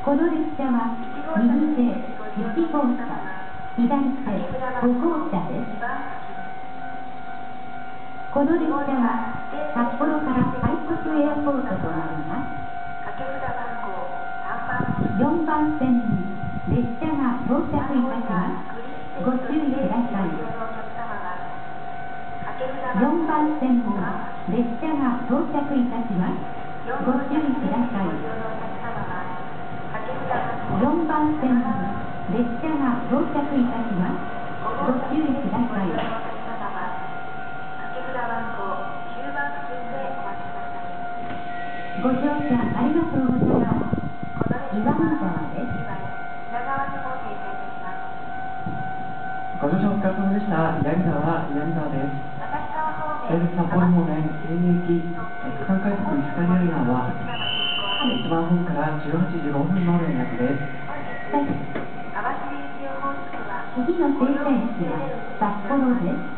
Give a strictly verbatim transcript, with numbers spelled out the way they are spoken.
この列車は右手いち号車、左手ご号車です。この列車は札幌から快速エアポートとなります。よんばん線に列車が到着いたします。ご注意ください。よんばん線に列車が到着いたします。ご注意ください。よんばん線に列車が到着いたします。ご注意ください。ご乗車ありがとうございます。岩見沢です。 ご乗車お疲れ様でした。岩見沢、岩見沢です。大鉄札幌方面、京葉行き、区間快速石狩アリーナはいちばんホームからじゅうはちじごふんの連絡です。 はい。次の停車駅は札幌です。